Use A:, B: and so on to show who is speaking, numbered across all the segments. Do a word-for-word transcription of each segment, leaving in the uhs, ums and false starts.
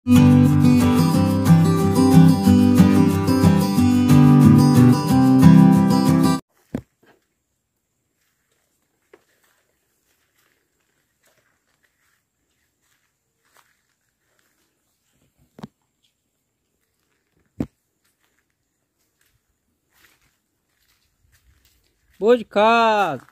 A: Boa de casa.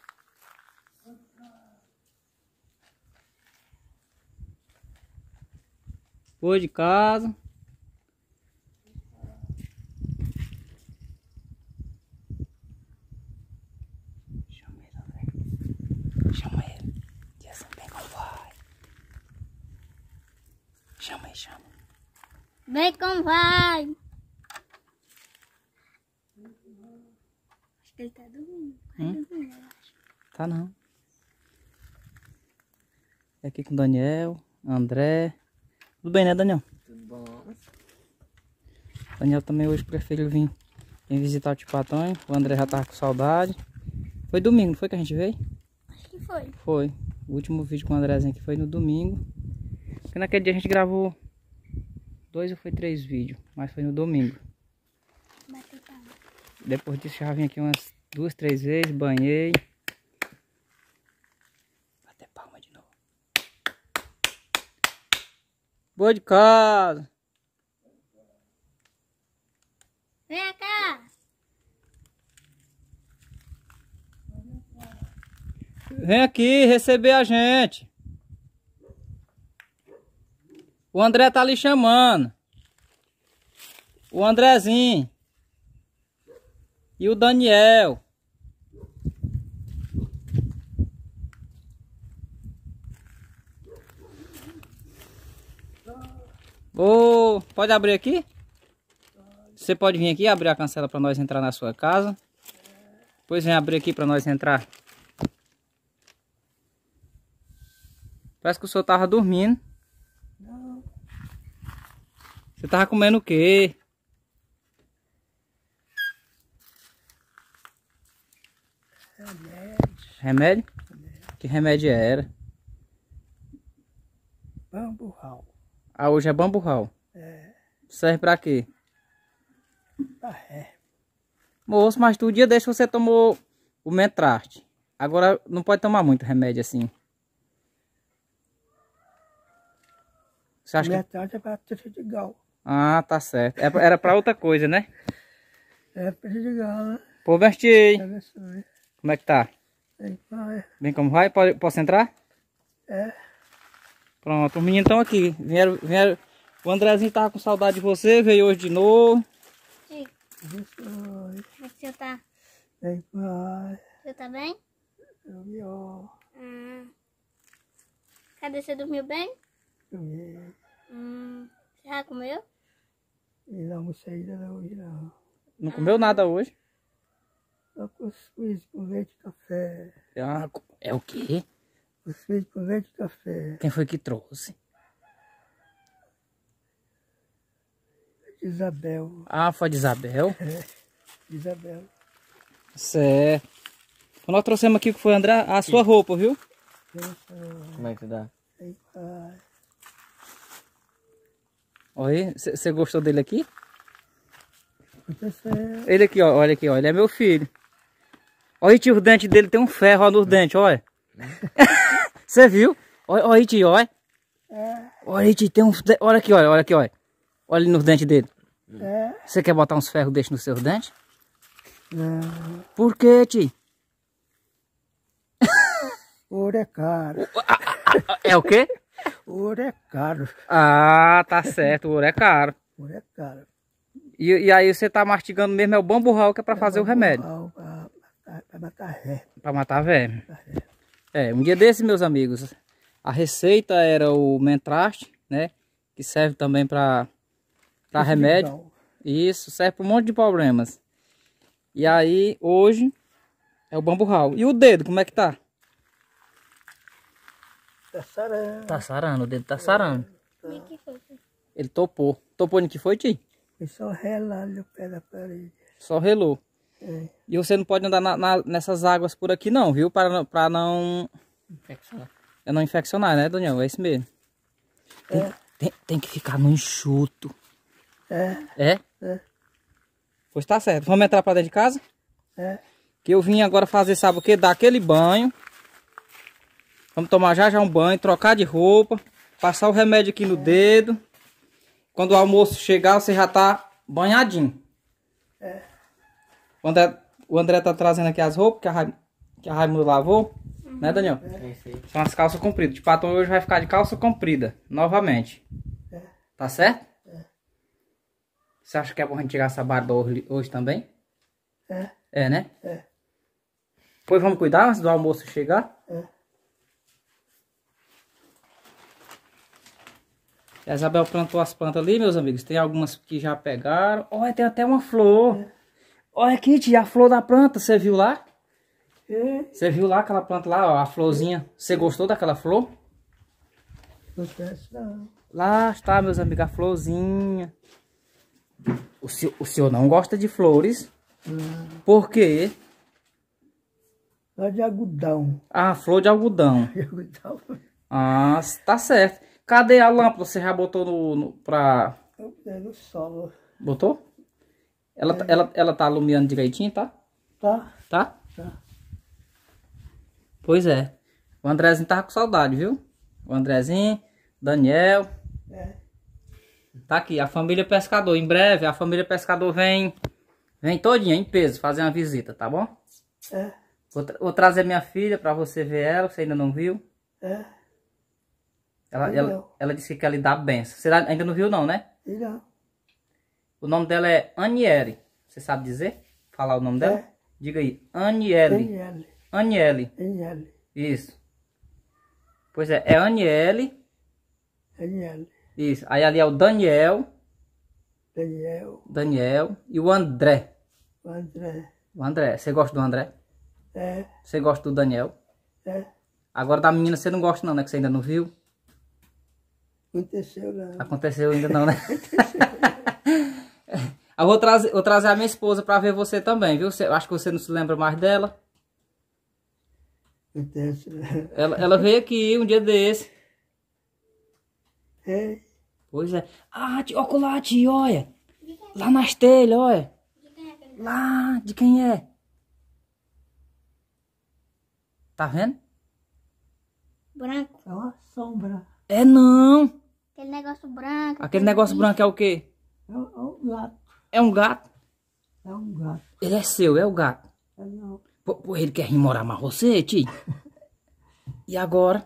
A: Boa de casa. Chama ele, André. Chama ele. Diz bem como vai. Chama aí, chama.
B: Bem como vai. Acho que ele tá dormindo. Vai
A: Hum?
B: dormir, eu acho.
A: Tá não. É aqui com o Daniel, André. Tudo bem, né, Daniel?
C: Tudo bom.
A: Daniel também hoje preferiu vir, vir visitar o tio Patonho. O André já tava com saudade. Foi domingo, não foi que a gente veio?
B: Acho que foi.
A: Foi. O último vídeo com o Andrezinho aqui foi no domingo. Porque naquele dia a gente gravou dois ou foi três vídeos, mas foi no domingo.
B: Bateu palma.
A: Depois disso já vim aqui umas duas, três vezes, banhei. Bater palma de novo. Boa de casa.
B: Vem cá.
A: Vem aqui receber a gente. O André tá ali chamando. O Andrezinho. E o Daniel. Ô, oh, pode abrir aqui? Você pode vir aqui abrir a cancela para nós entrar na sua casa. Depois vem abrir aqui para nós entrar. Parece que o senhor tava dormindo.
C: Não.
A: Você tava comendo o quê?
C: Remédio.
A: Remédio? Que remédio era?
C: Bamburral.
A: Ah, hoje é bamburral.
C: É.
A: Serve pra quê?
C: Tá é.
A: Moço, mas tu dia desse você tomou o Mentraste. Agora não pode tomar muito remédio assim. Você acha que...
C: Metade é pra prejudicial.
A: Ah, tá certo. É- Era pra outra coisa, né?
C: É prejudicial, né?
A: Pô, Berti,
C: Abençoe.
A: como é que tá?
C: Aí vai.
A: Bem como vai? Pode, posso entrar?
C: É.
A: Pronto, os meninos estão aqui. Vieram, vieram. O Andrezinho tava com saudade de você, veio hoje de novo.
B: Chico,
C: Abençoe.
B: como é que você tá?
C: Aí vai.
B: Você tá bem?
C: Eu me ó.
B: Ah. Cadê? Você dormiu bem?
C: Eu me.
B: Hum. Você já comeu?
C: E não almocei ainda não hoje não.
A: Não comeu nada hoje?
C: Só cuscuz com leite e café.
A: Ah, é o quê?
C: Cuscuz com leite e café.
A: Quem foi que trouxe?
C: Isabel.
A: Ah, foi de Isabel?
C: É. Isabel.
A: Certo. Então nós trouxemos aqui o que foi, André, a sua roupa, viu?
C: Abençoe.
A: Como é que dá?
C: Aí vai.
A: Olha, você gostou dele aqui?
C: Aconteceu.
A: Ele aqui, ó, olha aqui, ó, ele é meu filho. Olha, tio, os dentes dele tem um ferro, ó, nos dentes, olha. Você viu? Olha, olha, tio, olha.
C: É.
A: Olha, tio, tem um... Olha aqui, olha, olha aqui, olha. Olha nos dentes dele.
C: É.
A: Você quer botar uns ferros desses nos seus dentes?
C: Não.
A: Por quê, tio?
C: Ouro é caro.
A: É o quê?
C: Ouro é caro.
A: Ah, tá certo, o ouro é caro.
C: Ouro é caro.
A: E, e aí você tá mastigando mesmo é o bamburral que é pra fazer o remédio.
C: Pra matar, pra matar ré.
A: Pra matar verme. É, um dia desses, meus amigos, a receita era o Mentraste, né? Que serve também pra, pra remédio. Isso, serve pra um monte de problemas. E aí, hoje, é o bamburral. E o dedo, como é que tá?
C: Tá sarando.
A: Tá sarando, o dedo tá sarando.
B: O que foi?
A: Ele topou. Topou no que foi, tio?
C: Foi só relar no pé da parede.
A: Só relou.
C: É.
A: E você não pode andar na, na, nessas águas por aqui não, viu? Para, não- pra não...
C: Infecção.
A: É não infeccionar, né, Daniel? É isso mesmo. Tem,
C: É.
A: Tem, tem que ficar no enxuto.
C: É,
A: É?
C: é,
A: Pois tá certo. Vamos entrar pra dentro de casa?
C: é.
A: Que eu vim agora fazer, sabe o que? Dar aquele banho. Vamos tomar já já um banho, trocar de roupa. Passar o remédio aqui no dedo. Quando o almoço chegar, você já tá banhadinho.
C: É.
A: O André, o André tá trazendo aqui as roupas que a, Ra, que a Raimundo lavou. Uhum. Né, Daniel?
D: É isso aí.
A: São as calças compridas. O patrão hoje vai ficar de calça comprida. Novamente.
C: É.
A: Tá certo?
C: É.
A: Você acha que é bom a gente tirar essa barba hoje, hoje também?
C: É.
A: É, né?
C: É.
A: Pois vamos cuidar antes do almoço chegar?
C: É.
A: A Isabel plantou as plantas ali, meus amigos. Tem algumas que já pegaram. Olha, tem até uma flor. É. Olha aqui, tia, a flor da planta. Você viu lá?
C: É.
A: Você viu lá aquela planta lá, ó, a florzinha. Você gostou daquela flor?
C: Não tem não.
A: Lá está, meus amigos, a florzinha. O senhor, o senhor não gosta de flores?
C: Não.
A: Por quê?
C: Flor de algodão.
A: Ah, flor de algodão.
C: De algodão.
A: Ah, tá certo. Cadê a lâmpada? Você já botou no, no pra...
C: Eu botei no sol.
A: Botou? Ela,
C: É.
A: ela, ela tá iluminando direitinho, tá?
C: Tá?
A: Tá?
C: Tá.
A: Pois é. O Andrezinho tava com saudade, viu? O Andrezinho, Daniel.
C: É.
A: Tá aqui, a família Pescador. Em breve, a família Pescador vem... Vem todinha, em peso, fazer uma visita, tá bom?
C: É.
A: Vou, tra vou trazer minha filha pra você ver ela, você ainda não viu.
C: É.
A: Ela,
C: Eu
A: ela,
C: não.
A: ela disse que quer lhe dar benção. Você ainda não viu não, né?
C: E não.
A: O nome dela é Aniele. Você sabe dizer? Falar o nome dela?
C: É.
A: Diga aí. Aniele.
C: N L.
A: Aniele.
C: N L.
A: Isso. Pois é, é Aniele.
C: N L.
A: Isso. Aí ali é o Daniel.
C: Daniel.
A: Daniel. E o André.
C: André.
A: O André. Você gosta do André?
C: É.
A: Você gosta do Daniel?
C: É.
A: Agora da menina você não gosta não, né? Que você ainda não viu.
C: Aconteceu não.
A: Aconteceu ainda não, né? Eu vou trazer, vou trazer a minha esposa pra ver você também, viu? Você, eu acho que você não se lembra mais dela.
C: Acontece não.
A: Ela, ela veio aqui um dia desse.
C: É.
A: Pois é. Ah, tio, olha lá, tio, olha. Lá nas telhas, olha. Lá, de quem é? Tá vendo?
B: Branco.
C: É uma sombra.
A: É não.
B: Aquele negócio branco.
A: Aquele negócio branco é o quê?
C: É um, é um gato.
A: É um gato.
C: É um gato.
A: Ele é seu, é o gato.
C: É não.
A: Pô, pô, ele quer ir morar mais você, tio? E agora?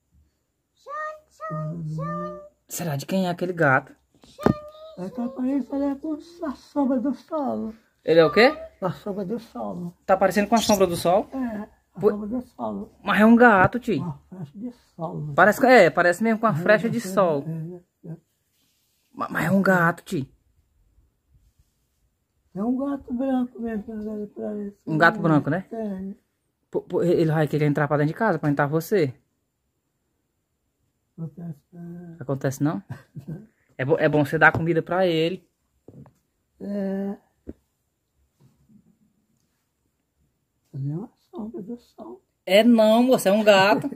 A: Será de quem é aquele gato?
C: É que aparece ali com a sombra do sol.
A: Ele é o quê?
C: A sombra do sol.
A: Tá parecendo com a sombra do sol?
C: É. A
A: Pô-
C: sombra do sol.
A: Mas é um gato, tio.
C: Uma flecha de sol.
A: Parece, que- é, parece mesmo com a flecha de sol.
C: É, é.
A: Ma- Mas é um gato, tio.
C: É um gato branco mesmo. Que anda por aí.
A: Um gato branco, né?
C: É.
A: Pô, pô, ele vai querer entrar pra dentro de casa pra entrar você?
C: Acontece não.
A: Acontece não? É, bo é bom você dar comida pra ele.
C: É. Ali é uma sombra do sol.
A: É não, você é um gato.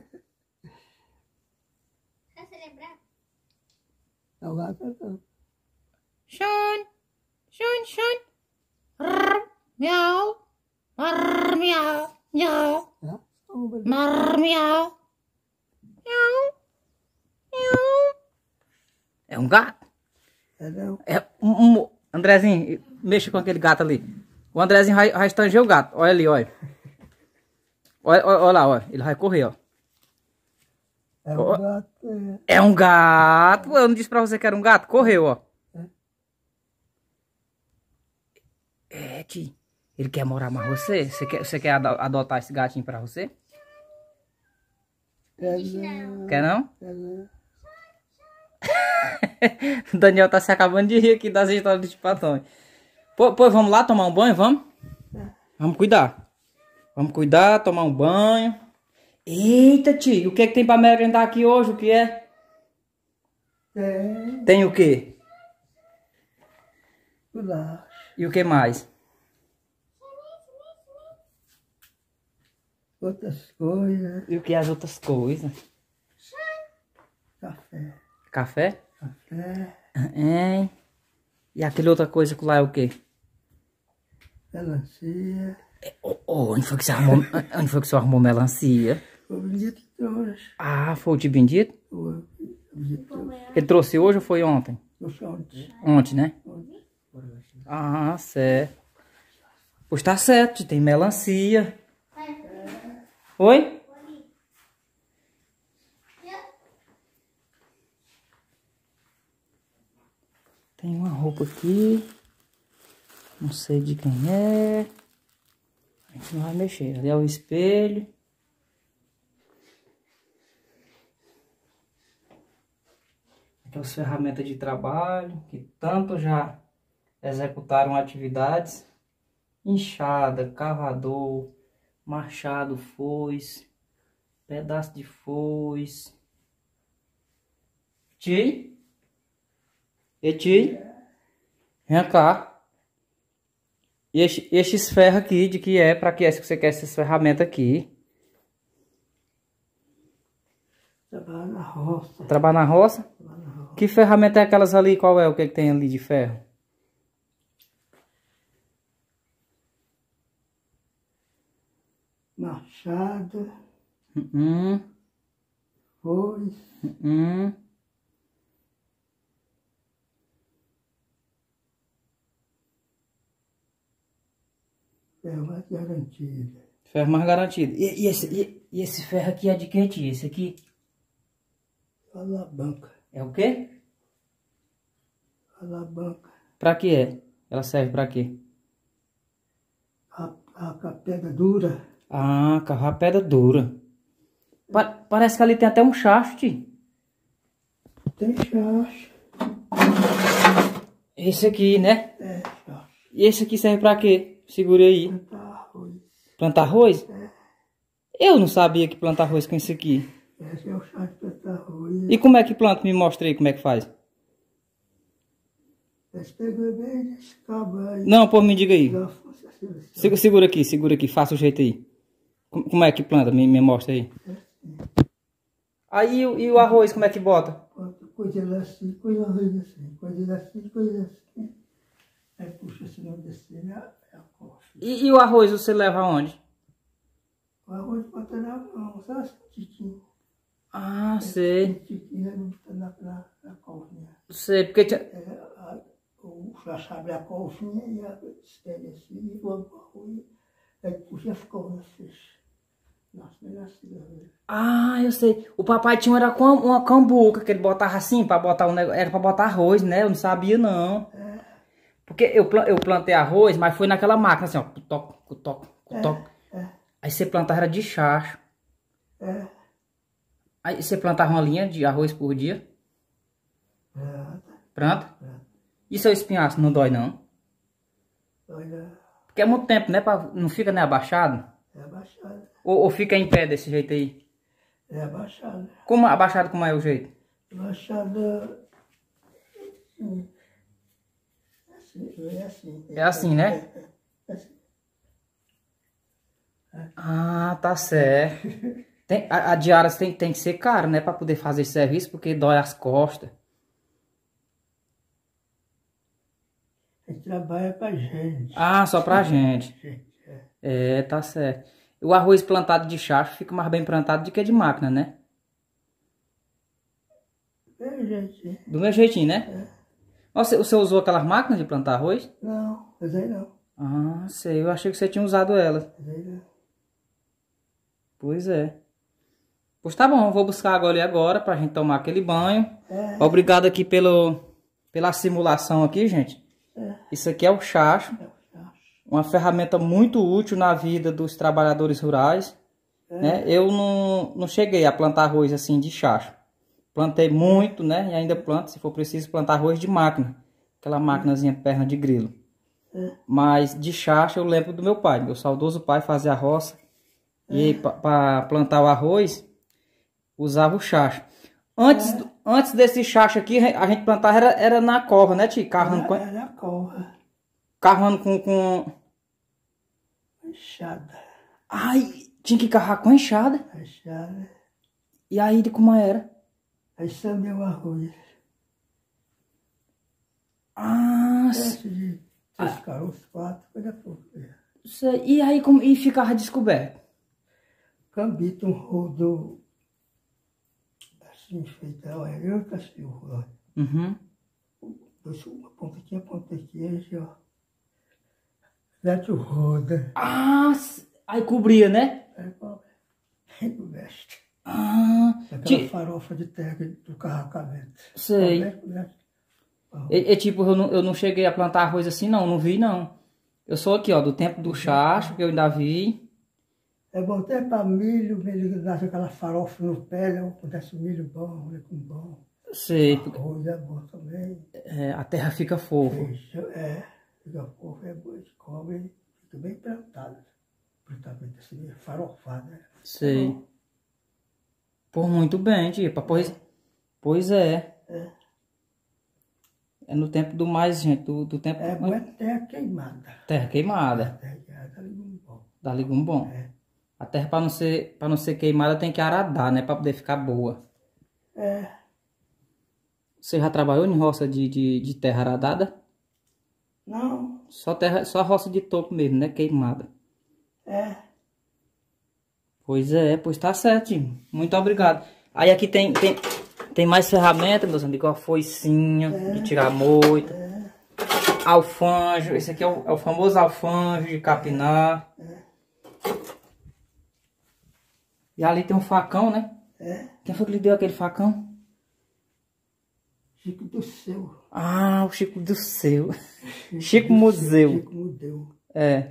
B: Quer celebrar?
C: É o gato é branco.
A: Shun, shun, shun. Rrr, miau. Rrr, miau, miau.
C: É a sombra do
A: Rrr, miau. Miau. Miau. É um gato?
C: É não.
A: É um, um- Andrezinho, mexa com aquele gato ali. O Andrezinho vai, vai estanger o gato. Olha ali, olha. Olha, olha, olha lá, olha. Ele vai correr, ó.
C: É
A: Ó.
C: um gato. É.
A: É um gato. Eu não disse pra você que era um gato? Correu, ó. É, tio. Ele quer morar mais você? Você quer, você quer ado- adotar esse gatinho pra você?
C: É não.
A: Quer não?
C: É não.
A: O Daniel tá se acabando de rir aqui das histórias de patão. Pô, pô, vamos lá tomar um banho, vamos? Vamos cuidar. Vamos cuidar, tomar um banho. Eita, tio, o que é que tem pra merendar aqui hoje? O que é?
C: Tem.
A: Tem o quê?
C: Bolacha.
A: E o que mais?
C: Outras coisas.
A: E o que é as outras coisas?
C: Café.
A: Café?
C: café,
A: Hein? E aquele outra coisa que lá é o quê?
C: melancia.
A: Oh, oh, onde foi que você arrumou, onde foi que você arrumou melancia?
C: Foi o bendito que trouxe.
A: Ah, foi o de bendito?
C: Foi o bendito que trouxe.
A: Ele trouxe hoje ou foi ontem?
C: Trouxe ontem.
A: Ontem, né?
C: Ontem.
A: Ah, certo. Pois tá certo, tem melancia. Oi? Tem uma roupa aqui. Não sei de quem é. A gente não vai mexer. Ali é o espelho. Aquelas ferramentas de trabalho que tanto já executaram atividades. Enxada, cavador, machado, foice, pedaço de foice. Ti? E ti? Vem cá. E este, estes ferros aqui, de que é? Pra que é que você quer essas ferramentas aqui?
C: Trabalhar na roça.
A: Trabalhar na roça?
C: Trabalhar na roça.
A: Que ferramenta é aquelas ali? Qual é? O que, é que tem ali de ferro?
C: Machado,
A: Hum,
C: foice,
A: hum.
C: é mais garantida.
A: Ferro mais garantido. E, e, esse, e, e esse ferro aqui é de que, tia? Esse aqui
C: Alabanca.
A: é o quê?
C: Alabanca.
A: Pra que é? Ela serve pra quê?
C: A, a, a pedra dura.
A: Ah, carro pedra dura. Pa parece que ali tem até um chacho.
C: Tem chacho.
A: Esse aqui, né?
C: É, chacho.
A: E esse aqui serve pra quê? Segura aí.
C: Plantar arroz.
A: Plantar arroz?
C: É.
A: Eu não sabia que plantar arroz com esse aqui.
C: Esse é o chacho de plantar arroz.
A: E como é que planta? Me mostra aí como é que faz.
C: Esse pegou bem esse cabo aí.
A: Não, pô, me diga aí.
C: Dá força assim, assim.
A: Segura, segura aqui, segura aqui. Faça o jeito aí. Como, como é que planta? Me, me mostra aí. Aí e o arroz, como é que bota?
C: Coisa ele assim, coisa arroz assim. Coisa ele assim, coisa assim. Aí puxa assim, não descer, né? É a coxa.
A: E, e o arroz você leva aonde?
C: O arroz bota na mão, só assim, tiquinho.
A: Ah, sei.
C: Tiquinho, não bota na, na, na colchinha.
A: Sei, porque... tinha-
C: É, a, o chacho abre a colchinha e a estende assim, e o arroz. Aí puxa as colchas, fecha. Nossa, melhor assim, né?
A: Ah, eu sei. O papai tinha era com uma cambuca que ele botava assim para botar um negócio. Era para botar arroz, né? Eu não sabia, não.
C: É.
A: Porque eu, pla- eu plantei arroz, mas foi naquela máquina assim, ó. Cutoc, cutoc, cutoc.
C: É, é.
A: Aí você plantava era de chacho.
C: É.
A: Aí você plantava uma linha de arroz por dia.
C: Planta,
A: Planta.
C: planta.
A: E seu espinhaço não dói, não?
C: Olha,
A: Porque é muito tempo, né? Pra, não fica nem abaixado?
C: é abaixada.
A: Ou, ou fica em pé desse jeito aí?
C: É abaixada.
A: Como abaixado, como é o jeito?
C: Abaixada. Hum. É assim, é assim.
A: É assim, né?
C: É, é, é assim.
A: Ah, tá certo. Tem, a, a diária tem, tem que ser cara, né? Pra poder fazer esse serviço, porque dói as costas.
C: A gente trabalha pra gente.
A: Ah, só pra gente.
C: Gente, é.
A: É, tá certo. O arroz plantado de chacho fica mais bem plantado do que de máquina, né?
C: É, gente.
A: Do meu jeitinho, né? Você, você usou aquelas máquinas de plantar arroz?
C: Não, mas aí não.
A: Ah, sei. Eu achei que você tinha usado elas.
C: Mas aí não.
A: Pois é. Pois tá bom, vou buscar agora e agora pra gente tomar aquele banho.
C: É.
A: Obrigado aqui pelo, pela simulação aqui, gente.
C: É.
A: Isso aqui é o chacho.
C: É o chacho.
A: Uma ferramenta muito útil na vida dos trabalhadores rurais.
C: É.
A: Né? Eu não, não cheguei a plantar arroz assim de chacho. Plantei muito, né? E ainda planto, se for preciso, plantar arroz de máquina. Aquela maquinazinha perna de grilo.
C: É.
A: Mas de chacho eu lembro do meu pai. Meu saudoso pai fazia a roça. E para plantar o arroz, usava o chacho. Antes,
C: É.
A: antes desse chacho aqui, a gente plantava era, era na cova, né, tio? Carrando com,
C: Era a corra.
A: carrando com, com...
C: Enxada.
A: Ai, tinha que carrar com enxada.
C: Enxada.
A: E aí, de como era?
C: Aí sambeu o arroz.
A: Ah,
C: Teste de três caroços, quatro, coisa pouco.
A: sei. E aí como, e ficava descoberto?
C: Cambito, um rodo assim feito, olha, eu cachorro, olha.
A: Uhum.
C: Dois, uma ponta aqui, uma ponta aqui, aí, ó. Mete o roda.
A: Ah, aí cobria, né?
C: Aí, ó, aí o veste.
A: Ah,
C: Aquela
A: ti-
C: farofa de terra do carracamento.
A: sei. É, é tipo, eu não, eu não cheguei a plantar arroz assim, não, não vi, não. Eu sou aqui, ó, do tempo do chacho, que eu ainda vi.
C: É bom até para milho, milho nasce aquela farofa no pé, né? Acontece milho bom, leite bom.
A: Sei, porque
C: Arroz é bom também.
A: é, a terra fica fofa.
C: Feijão, é, fica fofo, é bom, de cobre, fica bem plantado. Plantamento assim, farofado, né?
A: Sei. Pô, muito bem, tipo, pois, pois é.
C: É.
A: É no tempo do mais, gente, do, do tempo...
C: É bom é terra queimada.
A: Terra queimada,
C: Terra queimada, dá legume bom.
A: dá legume bom.
C: É.
A: A terra, para não ser, para não ser queimada, tem que aradar, né? Para poder ficar boa.
C: É,
A: Você já trabalhou em roça de, de, de terra aradada?
C: não,
A: Só terra, só roça de toco mesmo, né? Queimada.
C: é,
A: Pois é, pois tá certinho. Muito obrigado. Aí aqui tem, tem, tem mais ferramentas, meus amigos. Ó, foicinha de tirar moita. Alfanjo. Esse aqui é o, é o famoso alfanjo de capinar. E ali tem um facão, né?
C: é.
A: Quem foi que lhe deu aquele facão?
C: Chico do Seu.
A: Ah, o Chico do Seu. Chico Museu.
C: Chico Museu.
A: É.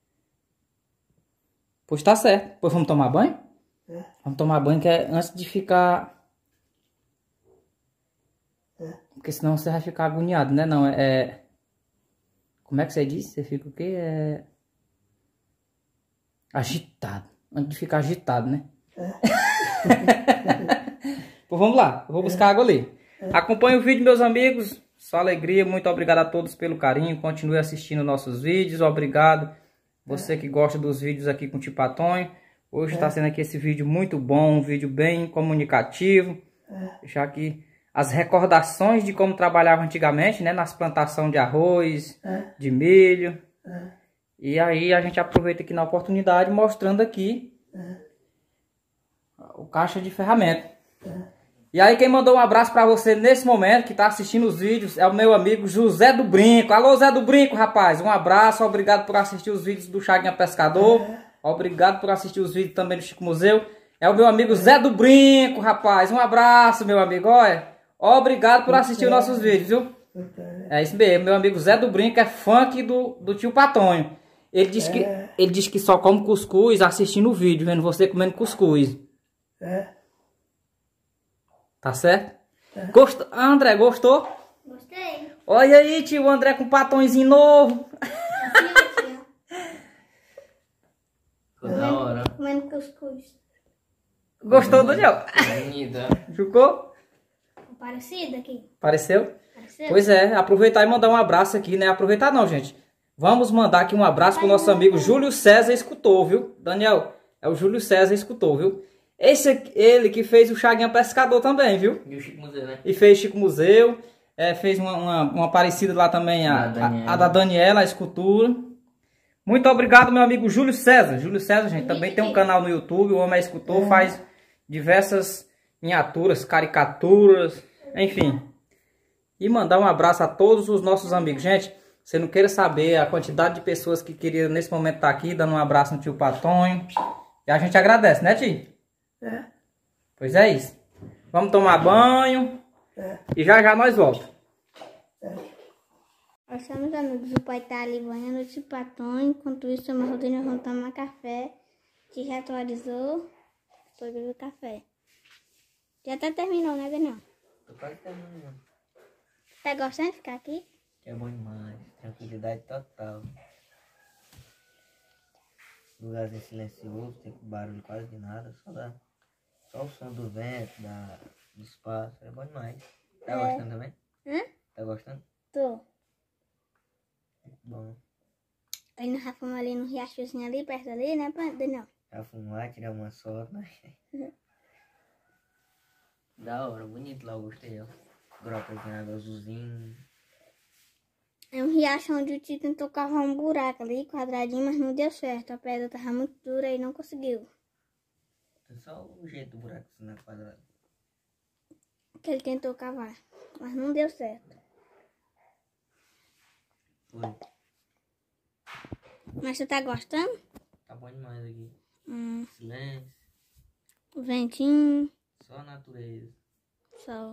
A: Pois tá certo. Pois vamos tomar banho?
C: É.
A: Vamos tomar banho, que é antes de ficar...
C: É.
A: Porque senão você vai ficar agoniado, né? Não, é... é- Como é que você disse? Você fica o quê? É... Agitado. Antes de ficar agitado, né?
C: É.
A: Pois vamos lá. Eu vou buscar água ali. Acompanhe o vídeo, meus amigos. Só alegria. Muito obrigado a todos pelo carinho. Continue assistindo nossos vídeos. Obrigado. Você que gosta dos vídeos aqui com o Tio Patonho. Hoje está sendo aqui esse vídeo muito bom. Um vídeo bem comunicativo. Já que as recordações de como trabalhava antigamente, né? Nas plantações de arroz, de milho. E aí a gente aproveita aqui na oportunidade mostrando aqui o caixa de ferramenta. E aí quem mandou um abraço para você nesse momento, que está assistindo os vídeos, é o meu amigo José do Brinco. Alô, Zé do Brinco, rapaz. Um abraço, obrigado por assistir os vídeos do Chaguinha Pescador. Obrigado por assistir os vídeos também do Chico Museu. É o meu amigo Zé do Brinco, rapaz. Um abraço, meu amigo. Olha, obrigado por assistir os nossos vídeos, viu? É isso mesmo, meu amigo Zé do Brinco é fã aqui do, do Tio Patonho. Ele diz, que, ele diz que só come cuscuz assistindo o vídeo, vendo você comendo cuscuz.
C: É.
A: Tá certo? É. Gostou? Ah, André, gostou?
B: Gostei.
A: Olha aí, tio, o André com um patãozinho novo.
D: Ficou da hora.
B: Comendo cuscuz.
A: Gostou, Daniel?
D: Bonita.
A: Ficou?
B: Parecido aqui.
A: Pareceu?
B: Pareceu?
A: Pois é, aproveitar e mandar um abraço aqui, né? Aproveitar não, gente. Vamos mandar aqui um abraço pro nosso amigo Júlio César Escutou, viu? Daniel, é o Júlio César Escutou, viu? Esse aqui, ele que fez o Chaguinha Pescador também, viu?
D: E o Chico Museu, né?
A: E fez Chico Museu. É, fez uma, uma, uma parecida lá também, a,
D: Da
A: a, a da Daniela, a escultura. Muito obrigado, meu amigo Júlio César. Júlio César, gente, também tem um canal no YouTube. O homem é escultor, faz diversas miniaturas, caricaturas, enfim. E mandar um abraço a todos os nossos amigos. Gente, você não queira saber a quantidade de pessoas que queriam nesse momento estar aqui, dando um abraço no tio Patonho. E a gente agradece, né, tio?
C: É.
A: Pois é isso. Vamos tomar banho.
C: É.
A: E já já nós voltamos.
B: Nós somos amigos. O pai tá ali banhando de patonho. Enquanto isso, eu e Rodrigo vamos tomar café. Que já atualizou. Foi beber café. Já até terminou, né, Daniel?
D: Tô quase terminando.
B: Tá gostando de ficar aqui?
D: É bom demais. Tranquilidade total. Lugarzinho silencioso, tem barulho quase de nada. Só, dá, só o som do vento, da, do espaço. É bom demais. Tá
B: É.
D: gostando também?
B: Hã?
D: Tá gostando?
B: Tô.
D: Bom.
B: Aí nós já fomos ali no riachozinho ali, perto ali, né, Daniel?
D: Já fomos lá, tirar uma foto, né? Da hora, bonito lá, eu gostei. Ó. Grotazinha, água azulzinha.
B: É um um riacho onde o tio tentou cavar um buraco ali, quadradinho, mas não deu certo. A pedra tava muito dura e não conseguiu.
D: É só o jeito do buraco assim na quadrada.
B: Que ele tentou cavar, mas não deu certo.
D: Foi.
B: Mas tu tá gostando?
D: Tá bom demais aqui.
B: Hum,
D: Silêncio.
B: o ventinho,
D: Só a natureza.
B: sol.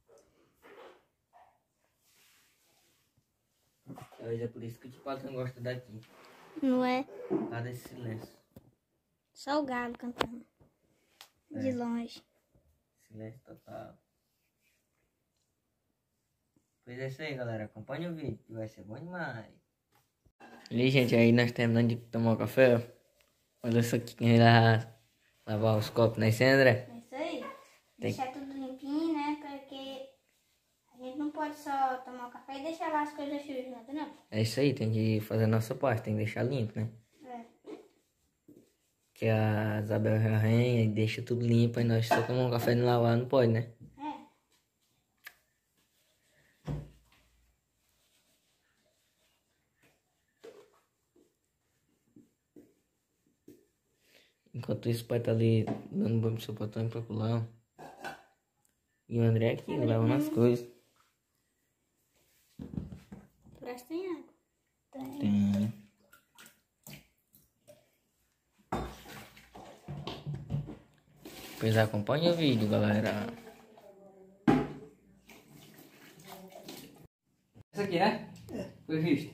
D: Talvez é por isso que o tio Patrão gosta daqui.
B: Não é?
D: Por causa desse silêncio.
B: Só o galo cantando. De
D: É.
B: longe.
D: Silêncio total. Pois é isso aí, galera. Acompanhe o vídeo que vai ser bom demais. E aí, gente, aí nós terminando de tomar o café. Olha só aqui quem vai lavar os copos, né, Sandra?
B: É isso aí.
D: Tem-
B: Deixar tudo limpinho, né? Porque a gente não pode só tomar o café e deixar lá as coisas sujas, não, entendeu?
D: É isso aí, tem que fazer a nossa parte, tem que deixar limpo, né?
B: É.
D: Que a Isabel arranha e deixa tudo limpo, e nós só tomamos um café e não lavar, não pode, né?
B: É.
D: Enquanto isso, o pai tá ali dando banho pro seu patrão e pra pular. E o André aqui, lavando as coisas.
B: Parece que tem água. Tem.
D: Tem. Pois acompanha o vídeo, galera.
A: Isso aqui, né? Foi visto.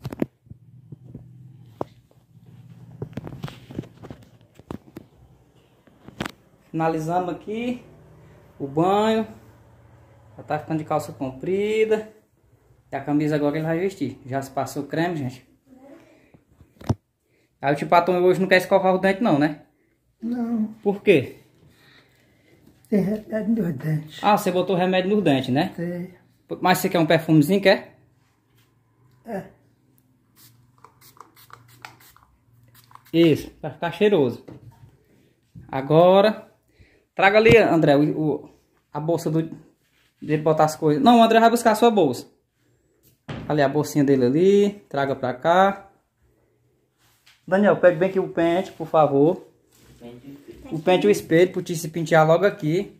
A: Finalizamos aqui o banho. Já tá ficando de calça comprida. E a camisa agora ele vai vestir. Já se passou o creme, gente. Aí o tio Patrão hoje não quer escovar o dente não, né?
C: Não,
A: Por quê?
C: tem remédio nos dentes.
A: Ah, você botou remédio nos dentes, né?
C: Tem.
A: Mas você quer um perfumezinho, quer?
C: É.
A: Isso, vai ficar cheiroso. Agora, traga ali, André, o, o- a bolsa do, de botar as coisas. Não, o André vai buscar a sua bolsa. Ali a bolsinha dele ali, traga pra cá. Daniel, pegue bem aqui o pente, por favor. O pente e o espelho, pro tio se pentear logo aqui.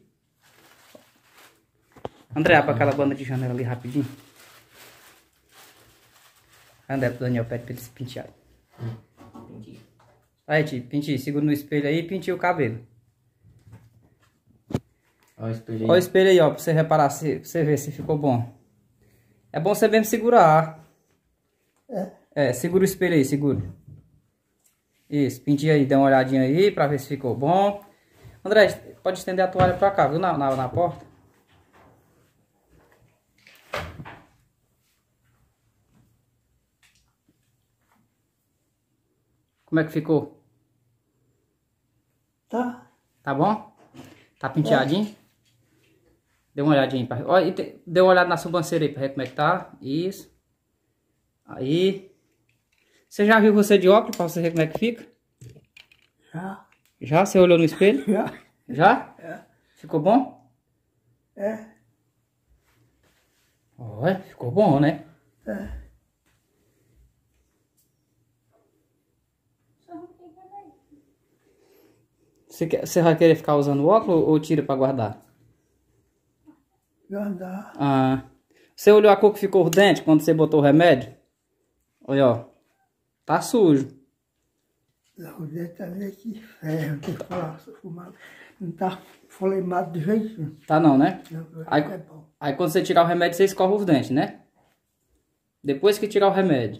A: André, abre aquela banda de janela ali rapidinho. André, pro Daniel, pede pra ele se pentear. Aí, tio, penteia, segura no espelho aí e penteia o cabelo.
D: Olha o espelho aí.
A: Olha o espelho aí, ó, pra você reparar, se, pra você ver se ficou bom. É bom você mesmo segurar.
C: É.
A: É, segura o espelho aí, segura. Isso, penteia aí, dá uma olhadinha aí pra ver se ficou bom. André, pode estender a toalha pra cá, viu, na, na, na porta. Como é que ficou?
C: Tá.
A: Tá bom? Tá penteadinho? Dê uma olhadinha aí. Pra... Olha, e te- dê uma olhada na sobrancelha aí pra ver como é que tá. Isso. Aí. Você já viu você de óculos pra você ver como é que fica?
C: Já.
A: Já? Você olhou no espelho?
C: Já.
A: Já?
C: É.
A: Ficou bom?
C: É.
A: Olha, ficou bom, né?
C: É.
A: Você, quer, você vai querer ficar usando o óculos ou tira pra guardar?
C: Guardar.
A: Ah. Você olhou a cor que ficou o dente quando você botou o remédio? Olha, ó. Tá sujo.
C: O dente tá meio que ferro. Tem que falar, fumado. Não tá folemado de jeito nenhum.
A: Tá não, né?
C: Não,
A: Aí-
C: é bom.
A: Aí quando você tirar o remédio, você escova os dentes, né? Depois que tirar o remédio.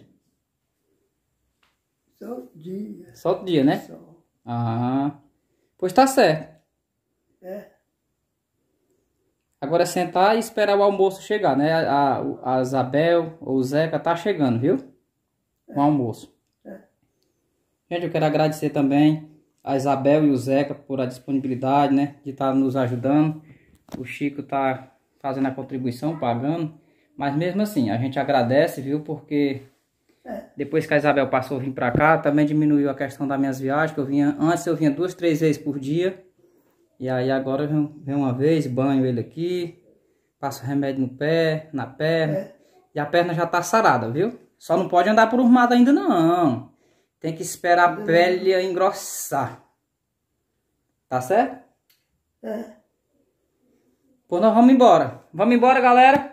C: Só dia.
A: Só outro dia, né?
C: Só.
A: Ah. Pois tá certo.
C: É.
A: Agora é sentar e esperar o almoço chegar, né? A, a, a Isabel ou o Zeca tá chegando, viu? Com o almoço.
C: É.
A: Gente, eu quero agradecer também a Isabel e o Zeca por a disponibilidade, né? De estar nos ajudando. O Chico tá fazendo a contribuição, pagando. Mas mesmo assim, a gente agradece, viu? Porque depois que a Isabel passou a vir pra cá, também diminuiu a questão das minhas viagens. Que eu vinha, antes eu vinha duas, três vezes por dia. E aí agora eu venho uma vez, banho ele aqui, passo remédio no pé, na perna.
C: É.
A: E a perna já tá sarada, viu? Só não pode andar por arrumado ainda não. Tem que esperar a pele engrossar. Tá certo?
C: É.
A: Pô, nós vamos embora. Vamos embora, galera?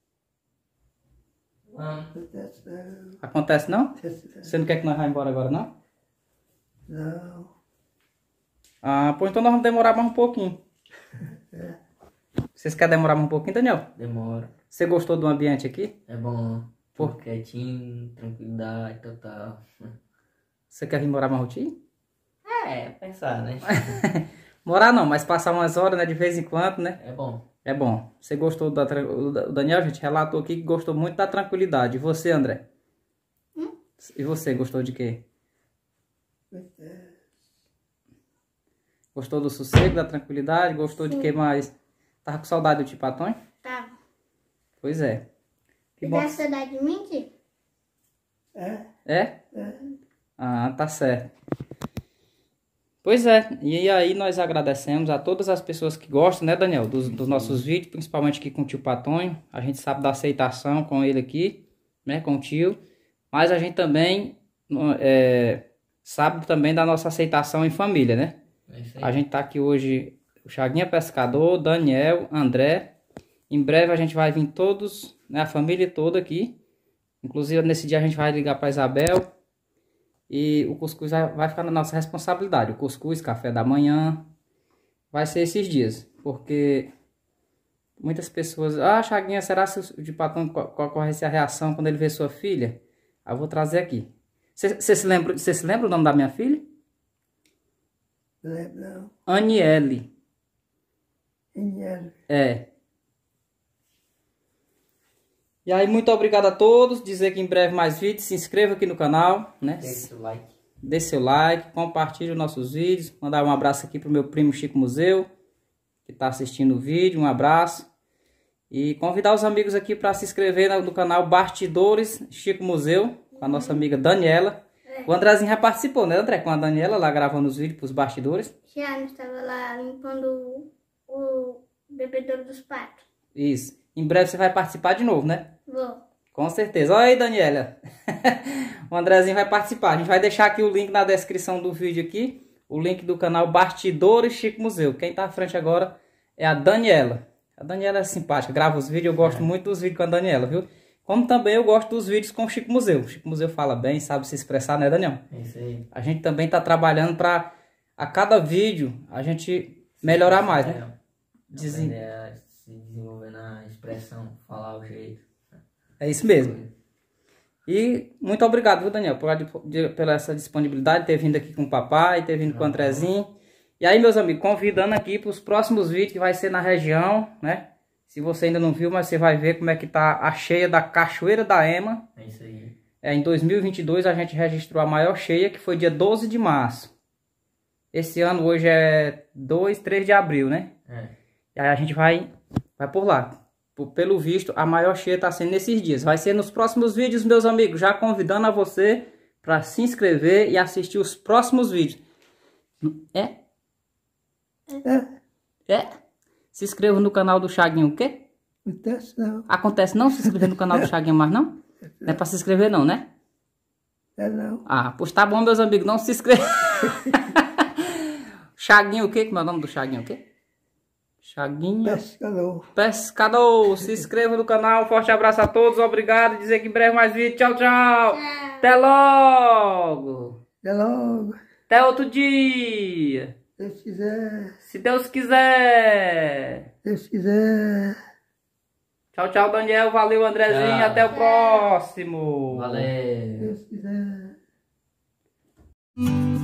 C: Acontece não.
A: Acontece não? Você não quer que nós vá embora agora, não?
C: Não.
A: Ah, pô, então nós vamos demorar mais um pouquinho.
C: É.
A: Vocês querem demorar mais um pouquinho, Daniel?
D: Demora.
A: Você gostou do ambiente aqui?
D: É bom.
A: Pô.
D: Tudo quietinho, tranquilidade, total.
A: Você quer vir morar mais rotinho?
D: É, pensar, né?
A: Morar não, mas passar umas horas, né, de vez em quando, né?
D: É bom.
A: É bom. Você gostou da... tra- O Daniel, a gente relatou aqui que gostou muito da tranquilidade. E você, André?
B: Hum?
A: E você, gostou de quê?
C: É.
A: Gostou do sossego, da tranquilidade? Gostou de
B: Sim.
A: que mais? Tava com saudade do tio Patonho?
B: Tá.
A: Pois é. Que
B: Você
A: bom.
B: dá saudade de mim, tio?
C: É.
A: É?
C: É.
A: Ah, tá certo. Pois é, e aí nós agradecemos a todas as pessoas que gostam, né, Daniel, dos, dos nossos vídeos, principalmente aqui com o tio Patonho. A gente sabe da aceitação com ele aqui, né, com o tio. Mas a gente também é, sabe também da nossa aceitação em família, né?
D: É isso aí.
A: A gente tá aqui hoje, o Chaguinha Pescador, Daniel, André. Em breve a gente vai vir todos, né, a família toda aqui. Inclusive nesse dia a gente vai ligar para Isabel. E o cuscuz vai vai ficar na nossa responsabilidade. O cuscuz, café da manhã, vai ser esses dias. Porque muitas pessoas... Ah, Chaguinha, será que o de Patonho ocorre essa reação quando ele vê sua filha? Ah, eu vou trazer aqui. Você se lembra, você se lembra o nome da minha filha?
C: Não lembro não.
A: Aniele.
C: Dinheiro.
A: É. E aí, muito obrigado a todos. Dizer que em breve mais vídeos. Se inscreva aqui no canal, né?
D: Deixa o like.
A: Dê seu like, compartilhe os nossos vídeos. Mandar um abraço aqui pro meu primo Chico Museu, que está assistindo o vídeo. Um abraço. E convidar os amigos aqui para se inscrever no canal Bastidores Chico Museu, com a nossa amiga Daniela. O Andrezinho já participou, né, André? Com a Daniela lá gravando os vídeos para os bastidores.
B: Já estava lá limpando o, o bebedouro dos patos.
A: Isso. Em breve você vai participar de novo, né?
B: Vou.
A: Com certeza. Olha aí, Daniela. O Andrezinho vai participar. A gente vai deixar aqui o link na descrição do vídeo aqui. O link do canal Bastidores Chico Museu. Quem tá à frente agora é a Daniela. A Daniela é simpática. Grava os vídeos. Eu gosto muito dos vídeos com a Daniela, viu? Como também eu gosto dos vídeos com o Chico Museu. O Chico Museu fala bem, sabe se expressar, né, Daniel?
D: É isso aí.
A: A gente também tá trabalhando para a cada vídeo a gente melhorar mais, né? Desen...
D: Aprender a se desenvolver na expressão, falar o jeito.
A: É isso mesmo. E muito obrigado, viu, Daniel, por, de, pela essa disponibilidade, ter vindo aqui com o papai, ter vindo com o Andrezinho. E aí, meus amigos, convidando aqui para os próximos vídeos que vai ser na região, né? Se você ainda não viu, mas você vai ver como é que tá a cheia da Cachoeira da Ema.
D: É isso aí.
A: É, em dois mil e vinte e dois a gente registrou a maior cheia, que foi dia doze de março. Esse ano hoje é dois, três de abril, né?
D: É.
A: E aí a gente vai, vai por lá. Por, pelo visto, a maior cheia está sendo nesses dias. Vai ser nos próximos vídeos, meus amigos. Já convidando a você para se inscrever e assistir os próximos vídeos. É?
C: É.
A: É? Se inscreva no canal do Chaguinho, o quê?
C: Acontece não.
A: Acontece não se inscrever no canal do Chaguinho mais não? Não é para se inscrever não, né?
C: É não.
A: Ah, pois tá bom, meus amigos. Não se inscreva. Chaguinho o quê? Como é o nome do Chaguinho o quê? Chaguinho
C: Pescador.
A: Pescador. Se inscreva no canal. Forte abraço a todos. Obrigado. Dizer que em breve mais vídeo. Tchau, tchau.
B: Tchau.
A: Até logo.
C: Até logo.
A: Até outro dia.
C: Se Deus quiser.
A: Se Deus quiser.
C: Se Deus quiser.
A: Tchau, tchau, Daniel. Valeu, Andrezinho.
D: Tchau.
A: Até o próximo.
C: Se
D: Valeu.
C: Deus quiser.